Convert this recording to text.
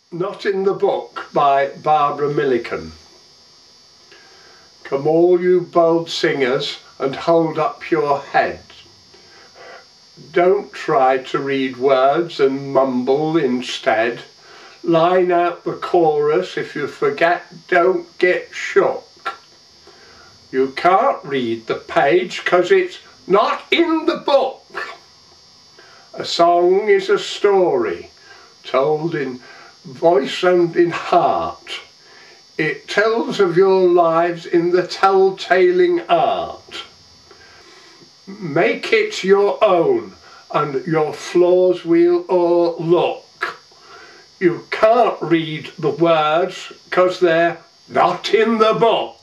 Not in the Book by Barbara Milliken. Come all you bold singers and hold up your head. Don't try to read words and mumble instead. Line out the chorus. If you forget, don't get shook. You can't read the page 'cause it's not in the book. A song is a story told in voice and in heart. It tells of your lives in the telltaling art. Make it your own and your flaws we'll o'erlook. You can't read the words 'cause they're not in the book.